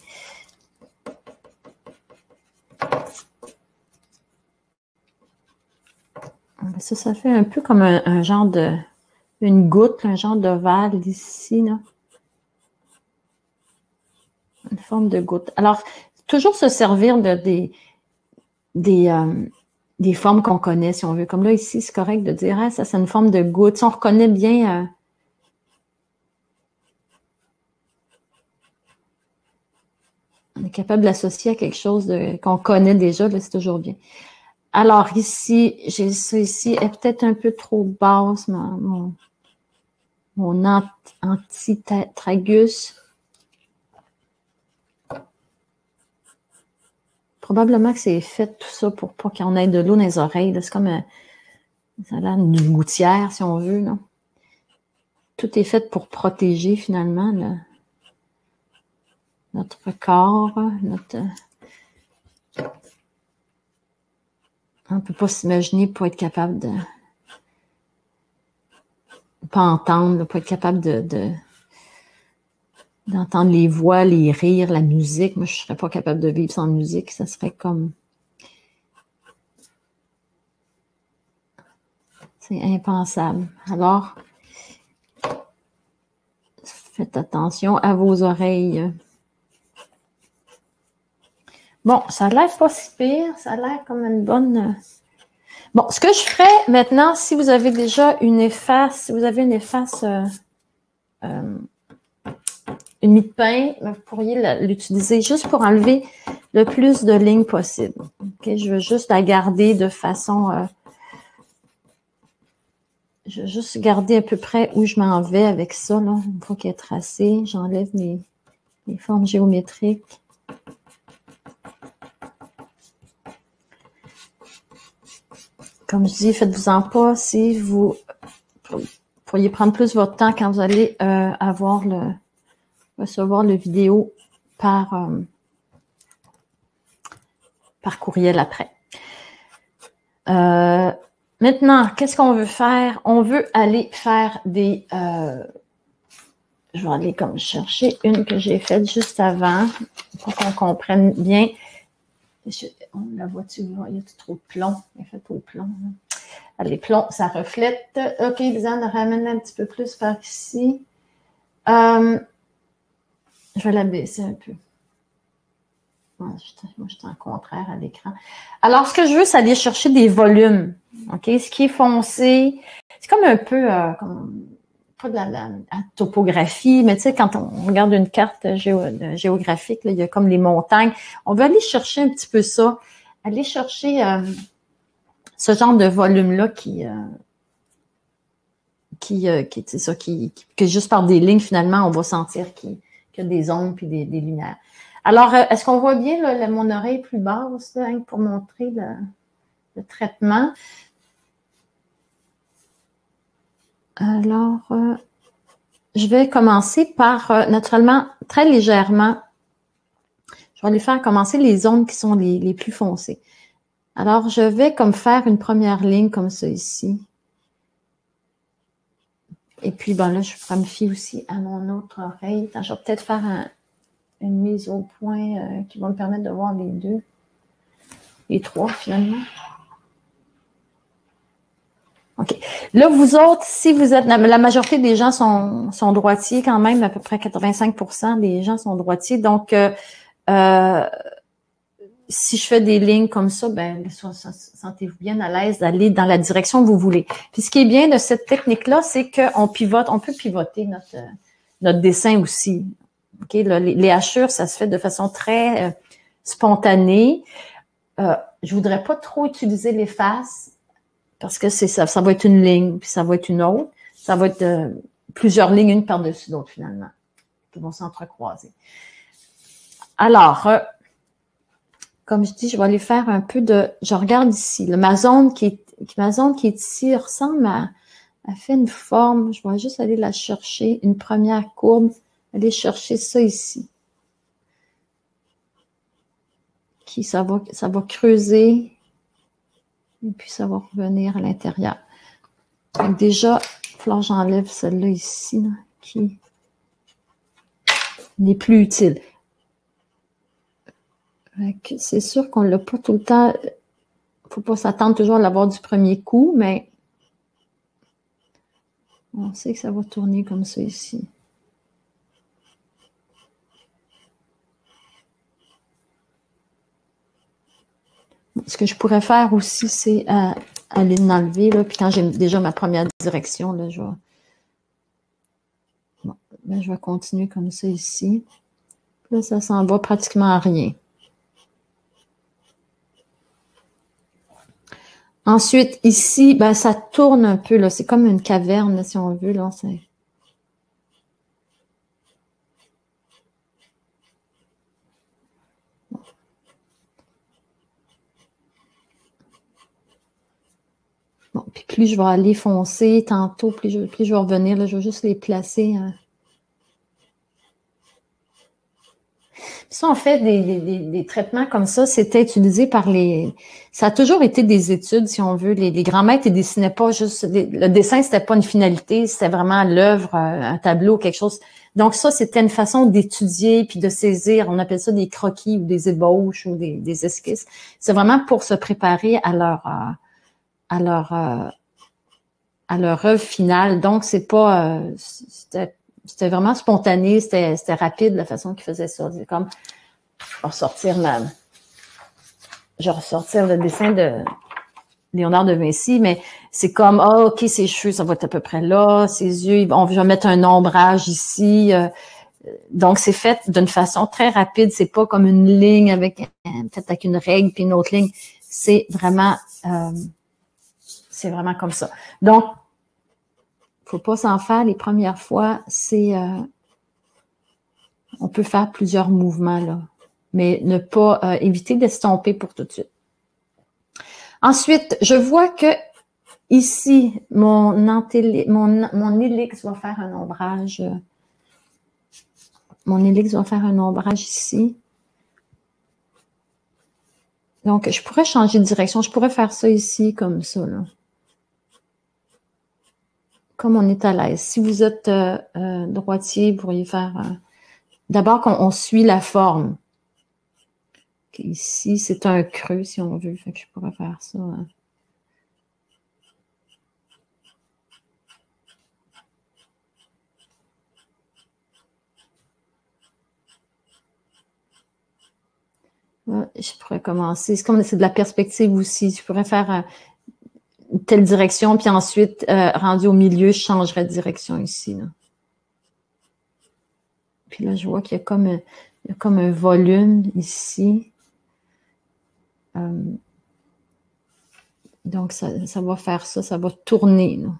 Ça, ça fait un peu comme un, un genre de... une goutte, un genre d'ovale ici, là. Une forme de goutte. Alors, toujours se servir de des... des euh, des formes qu'on connaît, si on veut. Comme là, ici, c'est correct de dire, ah, ça, c'est une forme de goutte. Si on reconnaît bien... Euh, on est capable de l'associer à quelque chose qu'on connaît déjà, c'est toujours bien. Alors, ici, j'ai ça ici, est peut-être un peu trop basse, mon, mon, mon antitragus. Probablement que c'est fait tout ça pour pas qu'on ait de l'eau dans les oreilles. C'est comme un, ça a l'air d'une gouttière, si on veut. Là. Tout est fait pour protéger, finalement, là, notre corps, notre... On ne peut pas s'imaginer pour être capable de... pas entendre, pas être capable de... de d'entendre les voix, les rires, la musique. Moi, je ne serais pas capable de vivre sans musique. Ça serait comme... C'est impensable. Alors, faites attention à vos oreilles. Bon, ça a l'air pas si pire. Ça a l'air comme une bonne... Bon, ce que je ferais maintenant, si vous avez déjà une efface, si vous avez une efface... Euh, euh, une mie de pain, vous pourriez l'utiliser juste pour enlever le plus de lignes possible. Okay? Je veux juste la garder de façon... Euh, je veux juste garder à peu près où je m'en vais avec ça. Là. Une fois qu'elle est tracée, j'enlève mes, mes formes géométriques. Comme je dis, faites-vous-en pas si vous pourriez prendre plus votre temps quand vous allez euh, avoir le... recevoir le vidéo par, euh, par courriel après. Euh, maintenant, qu'est-ce qu'on veut faire? On veut aller faire des... Euh, je vais aller comme chercher une que j'ai faite juste avant pour qu'on comprenne bien. Je, on la voit-tu? Il y a trop de plomb. Il fait trop de plomb. Là. Les plombs, ça reflète. OK, Lisanne, ramène un petit peu plus par ici. Euh, Je vais la baisser un peu. Moi, je suis en contraire à l'écran. Alors, ce que je veux, c'est aller chercher des volumes. OK? Ce qui est foncé, c'est comme un peu, euh, comme, pas de la, la, la topographie, mais tu sais, quand on regarde une carte géo, géographique, là, il y a comme les montagnes. On veut aller chercher un petit peu ça. Aller chercher euh, ce genre de volume-là qui... Euh, qui, euh, qui, c'est ça, qui, qui, que juste par des lignes, finalement, on va sentir qu'il y a des ombres puis des, des lumières. Alors, euh, est-ce qu'on voit bien là, la, mon oreille plus basse là, hein, pour montrer le, le traitement? Alors, euh, je vais commencer par, euh, naturellement, très légèrement, je vais aller faire commencer les zones qui sont les, les plus foncées. Alors, je vais comme faire une première ligne comme ça ici. Et puis, ben là, je me fie aussi à mon autre oreille. Attends, je vais peut-être faire un, une mise au point euh, qui va me permettre de voir les deux, les trois finalement. OK. Là, vous autres, si vous êtes, la majorité des gens sont, sont droitiers quand même, à peu près quatre-vingt-cinq pour cent des gens sont droitiers. Donc, euh, euh, si je fais des lignes comme ça, ben, sentez-vous bien à l'aise d'aller dans la direction que vous voulez. Puis, ce qui est bien de cette technique-là, c'est qu'on pivote, on peut pivoter notre, notre dessin aussi. OK? Là, les, les hachures, ça se fait de façon très euh, spontanée. Euh, je voudrais pas trop utiliser les faces parce que c'est ça, ça va être une ligne, puis ça va être une autre. Ça va être euh, plusieurs lignes, une par-dessus l'autre, finalement, qui vont s'entrecroiser. Alors, euh, comme je dis, je vais aller faire un peu de... Je regarde ici. Là, ma zone qui est, ma zone qui est ici ressemble à... Elle fait une forme. Je vais juste aller la chercher. Une première courbe. Aller chercher ça ici. Qui, ça va, ça va creuser. Et puis, ça va revenir à l'intérieur. Donc, déjà, il va falloir que j'enlève celle-là ici, là, qui n'est plus utile. C'est sûr qu'on ne l'a pas tout le temps. Il ne faut pas s'attendre toujours à l'avoir du premier coup, mais on sait que ça va tourner comme ça ici. Ce que je pourrais faire aussi, c'est euh, aller l'enlever, là, puis quand j'ai déjà ma première direction, là, je vais, bon, là, je vais continuer comme ça ici. Là, ça s'en va pratiquement à rien. Ensuite, ici, ben, ça tourne un peu, là. C'est comme une caverne, là, si on veut, là. C'est... Bon, puis plus je vais aller foncer tantôt, plus je, plus je vais revenir, là, je vais juste les placer. Hein. Ça, en fait, des, des, des traitements comme ça, c'était utilisé par les... Ça a toujours été des études, si on veut. Les, les grands maîtres, ils dessinaient pas juste... Le dessin, c'était pas une finalité, c'était vraiment l'œuvre, un tableau, quelque chose. Donc ça, c'était une façon d'étudier puis de saisir. On appelle ça des croquis ou des ébauches ou des, des esquisses. C'est vraiment pour se préparer à leur... à leur... à leur œuvre finale. Donc, c'est pas... C'était C'était vraiment spontané, c'était rapide la façon qu'ils faisaient ça. C'est comme, je vais ressortir ma, je vais ressortir le dessin de Léonard de Vinci, mais c'est comme, ah, oh, ok, ses cheveux, ça va être à peu près là, ses yeux, on va mettre un ombrage ici. Donc, c'est fait d'une façon très rapide. C'est pas comme une ligne avec, peut-être avec une règle puis une autre ligne. C'est vraiment, euh, c'est vraiment comme ça. Donc, faut pas s'en faire les premières fois. C'est, euh, on peut faire plusieurs mouvements là, mais ne pas euh, éviter d'estomper pour tout de suite. Ensuite, je vois que ici, mon, antélé, mon, mon hélix va faire un ombrage. Mon hélix va faire un ombrage ici. Donc, je pourrais changer de direction. Je pourrais faire ça ici, comme ça, là. Comme on est à l'aise. Si vous êtes euh, euh, droitier, vous pourriez faire... Euh, d'abord, qu'on on suit la forme. Okay, ici, c'est un creux, si on veut. Fait que je pourrais faire ça. Hein. Je pourrais commencer. C'est comme c'est de la perspective aussi. Je pourrais faire un, une telle direction, puis ensuite, euh, rendu au milieu, je changerais de direction ici. Là. Puis là, je vois qu'il y a comme un, il y a comme un volume ici. Euh, donc, ça, ça va faire ça, ça va tourner. Là.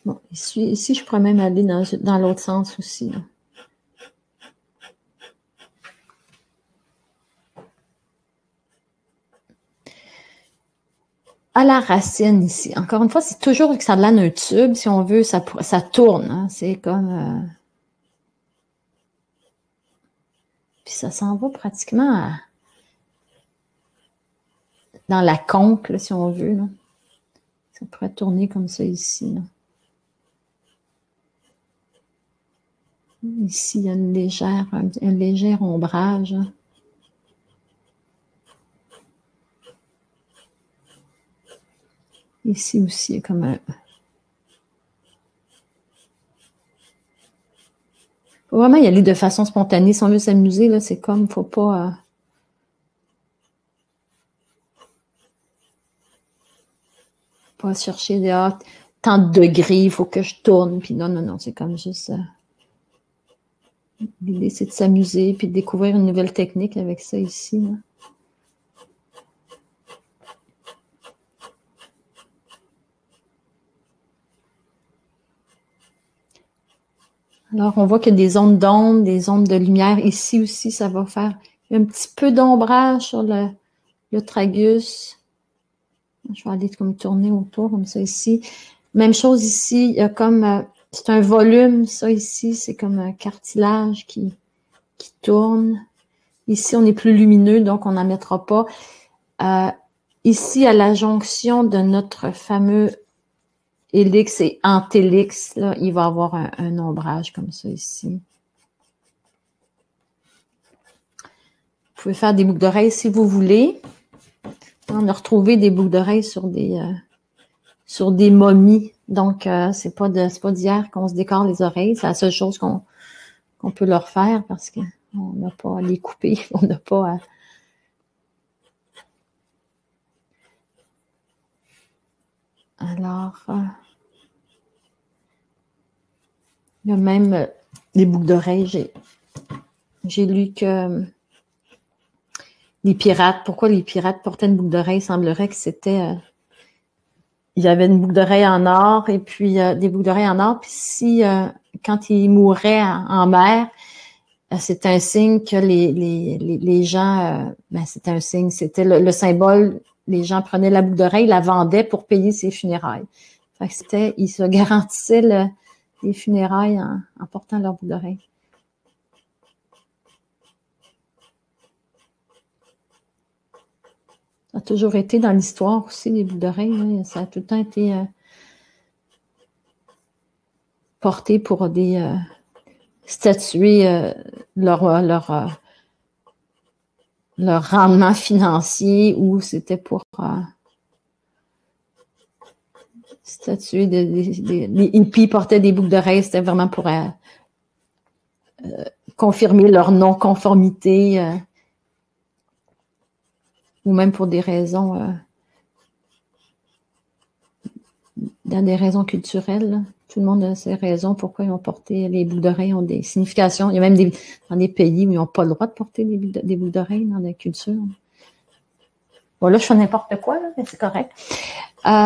Bon, ici, ici, je pourrais même aller dans, dans l'autre sens aussi. Là. À la racine ici. Encore une fois, c'est toujours que ça donne un tube. Si on veut, ça, ça tourne. Hein. C'est comme... Euh... Puis ça s'en va pratiquement à... dans la conque, là, si on veut. Là. Ça pourrait tourner comme ça ici. Là. Ici, il y a une légère, un, un léger ombrage. Hein. Ici aussi, il y a comme un... Faut vraiment y aller de façon spontanée. Si on veut s'amuser, là, c'est comme, faut pas... Euh... pas chercher des ah, tant de degrés, il faut que je tourne. Puis non, non, non, c'est comme juste... Euh... L'idée, c'est de s'amuser puis de découvrir une nouvelle technique avec ça ici. Là. Alors, on voit qu'il y a des ondes d'onde, des ondes de lumière. Ici aussi, ça va faire un petit peu d'ombrage sur le, le tragus. Je vais aller comme tourner autour, comme ça ici. Même chose ici, il y a comme... Euh, c'est un volume, ça ici, c'est comme un cartilage qui, qui tourne. Ici, on est plus lumineux, donc on n'en mettra pas. Euh, ici, à la jonction de notre fameux hélix et antélix, là, il va y avoir un, un ombrage comme ça ici. Vous pouvez faire des boucles d'oreilles si vous voulez. On a retrouvé des boucles d'oreilles sur des euh, sur des momies. Donc, euh, c'est pas de c'est pas d'hier qu'on se décore les oreilles. C'est la seule chose qu'on qu'on peut leur faire parce qu'on n'a pas à les couper. On n'a pas à... Alors, euh, il y a même euh, des boucles d'oreilles. J'ai, j'ai lu que euh, les pirates, pourquoi les pirates portaient une boucle d'oreille? Il semblerait que c'était... Euh, il y avait une boucle d'oreille en or et puis euh, des boucles d'oreilles en or. Puis si, euh, quand ils mouraient en, en mer, euh, c'était un signe que les, les, les, les gens... Euh, ben, c'était un signe, c'était le, le symbole... Les gens prenaient la boucle d'oreille, la vendaient pour payer ses funérailles. Fait que c'était, ils se garantissaient le, les funérailles en, en portant leur boucle d'oreille. Ça a toujours été dans l'histoire aussi, les boucles d'oreilles. Là, ça a tout le temps été euh, porté pour des euh, statuer euh, leur, leur, euh, leur rendement financier ou c'était pour... Euh, statuer des de, de, les hippies portaient des boucles d'oreilles, c'était vraiment pour euh, euh, confirmer leur non-conformité euh, ou même pour des raisons euh, dans des raisons culturelles. Là. Tout le monde a ses raisons pourquoi ils ont porté les boucles d'oreilles ont des significations. Il y a même des dans des pays où ils n'ont pas le droit de porter des, des boucles d'oreilles dans la culture. Bon, là, je fais n'importe quoi, là, mais c'est correct. Euh,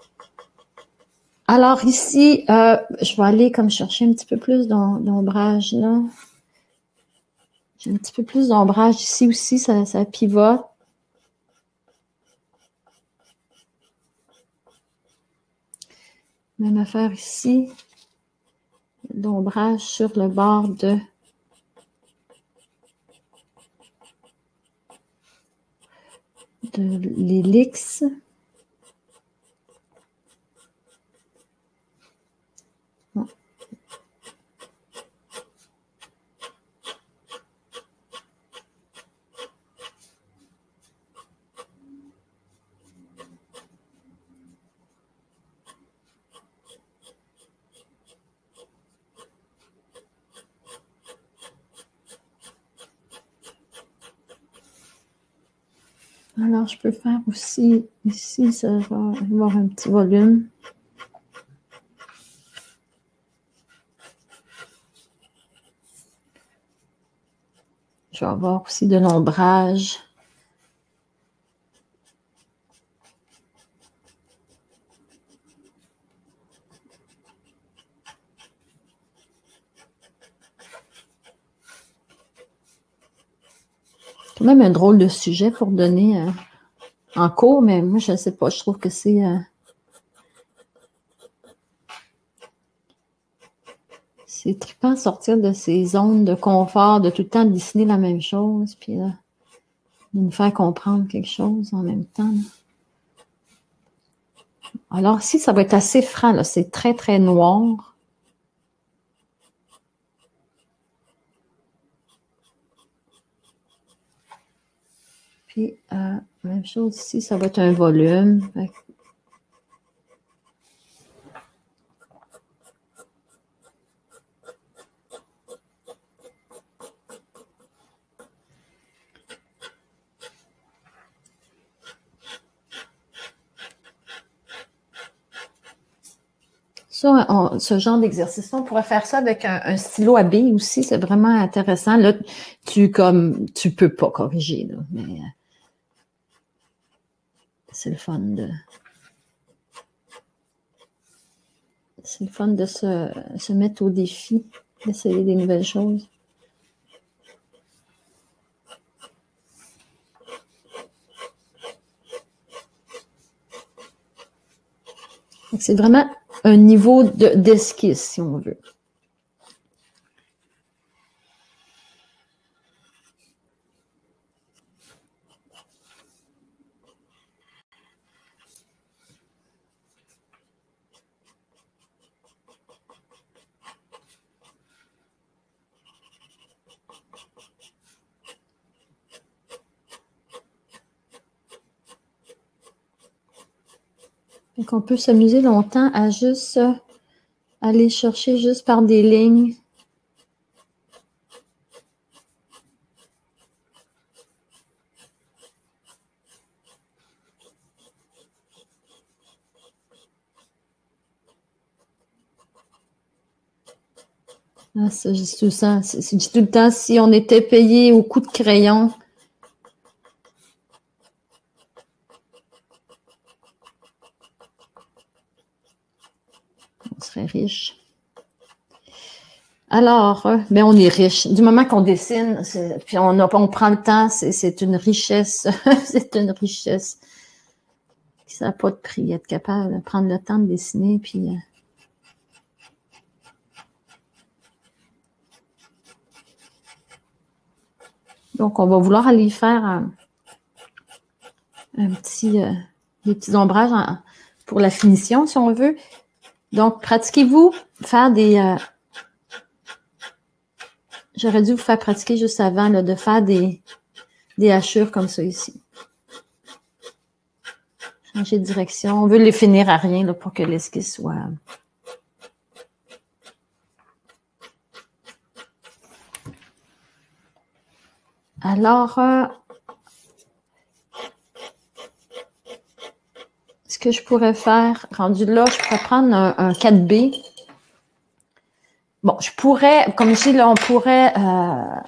Alors ici, euh, je vais aller comme chercher un petit peu plus d'ombrage là. J'ai un petit peu plus d'ombrage ici aussi, ça, ça pivote. Même affaire ici. D'ombrage sur le bord de de l'hélix. Alors, je peux faire aussi, ici, ça va avoir un petit volume. Je vais avoir aussi de l'ombrage. quand même un drôle de sujet pour donner euh, en cours, mais moi, je ne sais pas, je trouve que c'est... Euh, c'est trippant de sortir de ces zones de confort, de tout le temps dessiner la même chose, puis là, de nous faire comprendre quelque chose en même temps. Là. Alors ici, ça va être assez franc, là, c'est très, très noir. Puis, euh, même chose ici, ça va être un volume. Fait... Ça, on, ce genre d'exercice, on pourrait faire ça avec un, un stylo à billes aussi, c'est vraiment intéressant. Là, tu comme tu peux pas corriger, là, mais euh, c'est le fun de c'est le fun de se, se mettre au défi, d'essayer des nouvelles choses. C'est vraiment un niveau de, d'esquisse, si on veut. Donc, on peut s'amuser longtemps à juste euh, aller chercher juste par des lignes. Ah, ça, je dis tout ça. Je dis tout le temps, si on était payé au coup de crayon, on serait riche. Alors, euh, ben on est riche. Du moment qu'on dessine, puis on, a, on prend le temps, c'est une richesse. C'est une richesse. Ça n'a pas de prix, être capable de prendre le temps de dessiner, puis... Euh, donc, on va vouloir aller faire un, un petit, euh, des petits ombrages en, pour la finition, si on veut. Donc, pratiquez-vous faire des... Euh, J'aurais dû vous faire pratiquer juste avant là, de faire des, des hachures comme ça ici. Changer de direction. On veut les finir à rien là, pour que l'esquisse soit... Alors, euh, ce que je pourrais faire, rendu là, je pourrais prendre un, un quatre B. Bon, je pourrais, comme je dis là, on pourrait... Euh,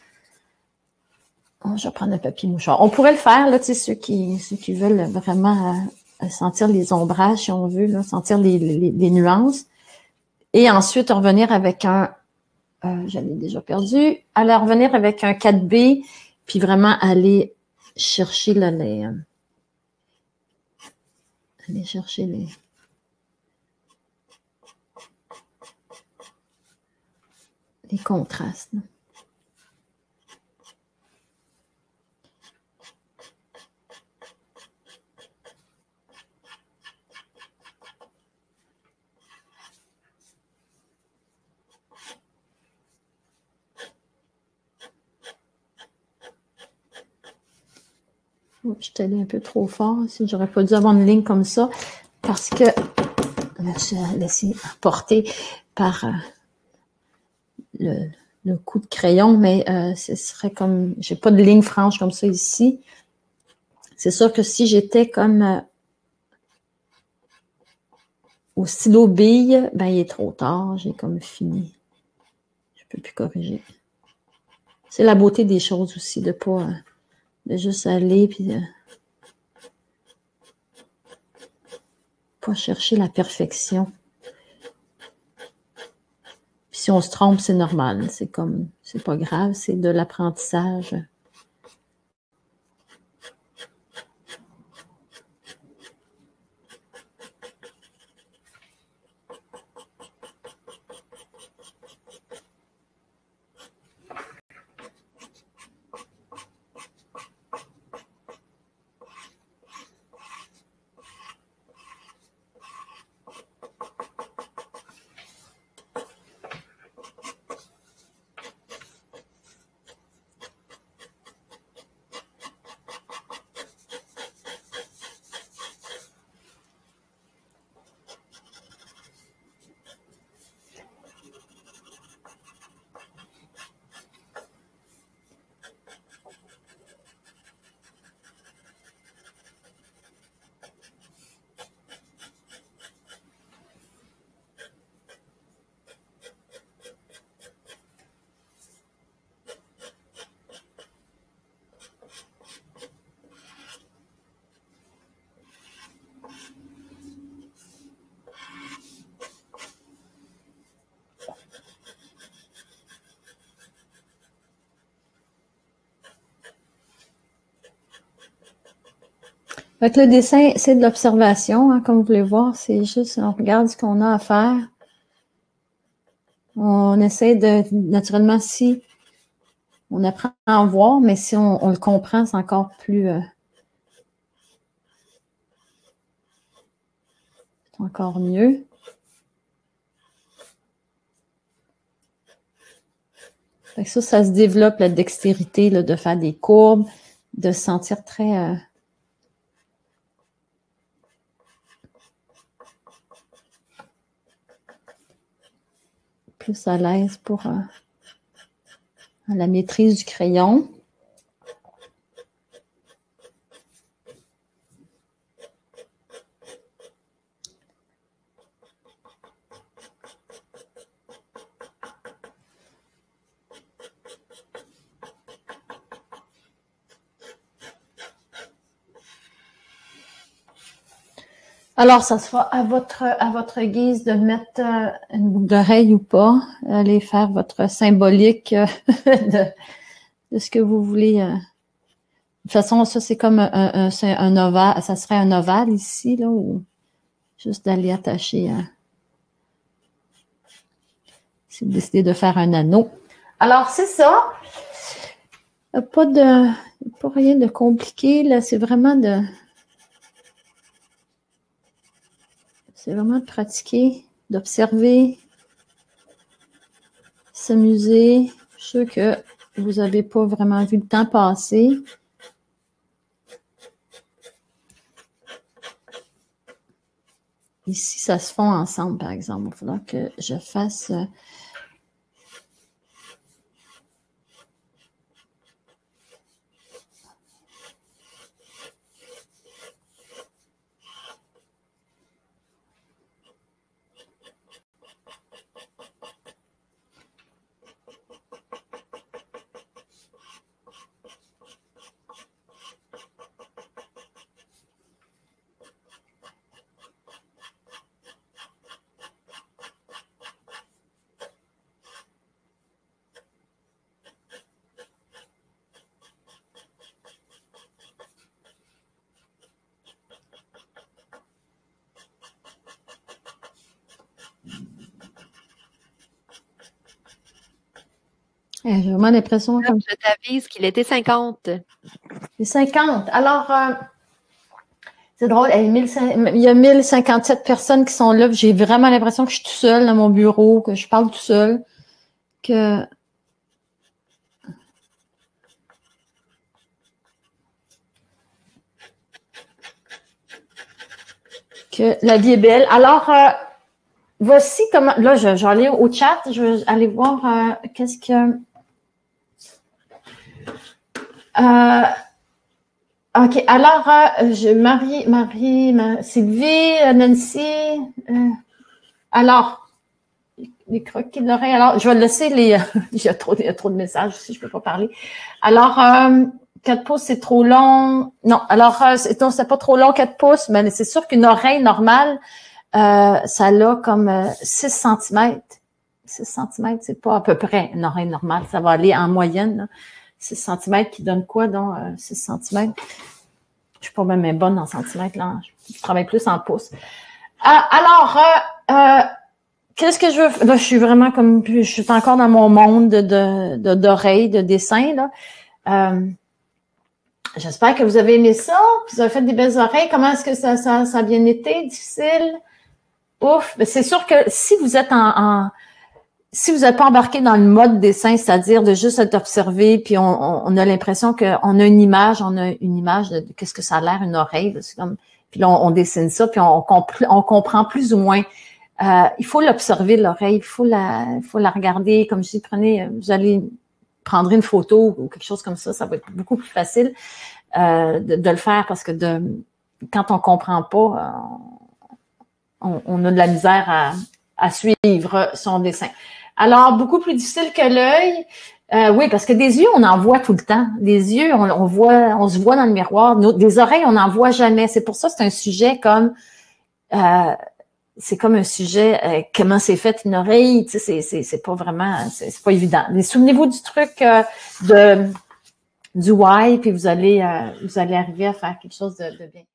oh, je vais prendre un papier mouchoir. On pourrait le faire, là, tu sais, ceux qui, ceux qui veulent vraiment euh, sentir les ombrages, si on veut, là, sentir les, les, les nuances. Et ensuite, revenir avec un... Euh, j'en ai déjà perdu. Aller revenir avec un quatre B, puis vraiment aller chercher là, les... Euh, aller chercher les... les contrastes. Là. Oups, je suis allée un peu trop fort. Si j'aurais pas dû avoir une ligne comme ça, parce que je suis laissée porter par euh, le, le coup de crayon, mais euh, ce serait comme... J'ai pas de ligne franche comme ça ici. C'est sûr que si j'étais comme euh, au stylo bille, ben il est trop tard. J'ai comme fini. Je peux plus corriger. C'est la beauté des choses aussi, de pas... Euh, de juste aller, puis de pas chercher la perfection. Puis si on se trompe, c'est normal. C'est comme, c'est pas grave, c'est de l'apprentissage. Fait que le dessin, c'est de l'observation, hein, comme vous pouvez voir, c'est juste, on regarde ce qu'on a à faire. On essaie de, naturellement, si on apprend à en voir, mais si on, on le comprend, c'est encore plus, euh, c'est encore mieux. Fait que ça, ça se développe, la dextérité, là, de faire des courbes, de se sentir très... Euh, plus à l'aise pour euh, la maîtrise du crayon. Alors, ça sera à votre, à votre guise de mettre euh, une boucle d'oreille ou pas. Allez faire votre symbolique euh, de, de ce que vous voulez. Euh. De toute façon, ça, c'est comme un, un, un, un ovale. Ça serait un ovale ici, là, ou juste d'aller attacher. Euh, si vous décidez de faire un anneau. Alors, c'est ça. Pas de, pas rien de compliqué, là. C'est vraiment de... C'est vraiment de pratiquer, d'observer, s'amuser. Je suis sûre que vous n'avez pas vraiment vu le temps passer. Ici, ça se fond ensemble, par exemple. Il faudra que je fasse... J'ai vraiment l'impression... Comme... Je t'avise qu'il était cinquante. C'est cinquante. Alors, euh, c'est drôle, il y a mille cinquante-sept personnes qui sont là. J'ai vraiment l'impression que je suis tout seul dans mon bureau, que je parle tout seul, que... que la vie est belle. Alors, euh, voici comment... Là, je, je vais aller au chat, je vais aller voir euh, qu'est-ce que... Euh, OK. Alors, euh, je, Marie, Marie, Marie Sylvie, Nancy. Euh, alors, les croquis de l'oreille. Alors, je vais laisser les... il, y a trop, il y a trop de messages aussi, je ne peux pas parler. Alors, euh, quatre pouces, c'est trop long. Non, alors, euh, c'est, non, c'est pas trop long, quatre pouces, mais c'est sûr qu'une oreille normale, euh, ça a comme euh, six centimètres. six centimètres, c'est pas à peu près une oreille normale. Ça va aller en moyenne, là. six centimètres qui donne quoi, donc, euh, six centimètres? Je suis pas même bonne en centimètres, là. Je travaille plus en pouces. Euh, alors, euh, euh, qu'est-ce que je veux? Là, je suis vraiment comme, je suis encore dans mon monde de, de, de d'oreilles, de dessin, là. Euh, j'espère que vous avez aimé ça. Vous avez fait des belles oreilles. Comment est-ce que ça, ça, ça a bien été? Difficile? Ouf! Mais c'est sûr que si vous êtes en, en si vous n'êtes pas embarqué dans le mode dessin, c'est-à-dire de juste être observé, puis on, on a l'impression qu'on a une image, on a une image de, de qu'est-ce que ça a l'air, une oreille. Là, c'est comme, puis là, on, on dessine ça, puis on, on, on comprend plus ou moins. Euh, il faut l'observer, l'oreille, il faut la, il faut la regarder. Comme je dis, prenez, vous allez prendre une photo ou quelque chose comme ça, ça va être beaucoup plus facile euh, de, de le faire parce que de, quand on comprend pas, on, on a de la misère à, à suivre son dessin. Alors, beaucoup plus difficile que l'œil. Euh, oui, parce que des yeux, on en voit tout le temps. Des yeux, on, on voit, on se voit dans le miroir. Nos, des oreilles, on n'en voit jamais. C'est pour ça que c'est un sujet comme, euh, c'est comme un sujet, euh, comment c'est fait une oreille. Tu sais, c'est, c'est, c'est pas vraiment, c'est, c'est pas évident. Mais souvenez-vous du truc euh, de du why, puis vous allez, euh, vous allez arriver à faire quelque chose de, de bien.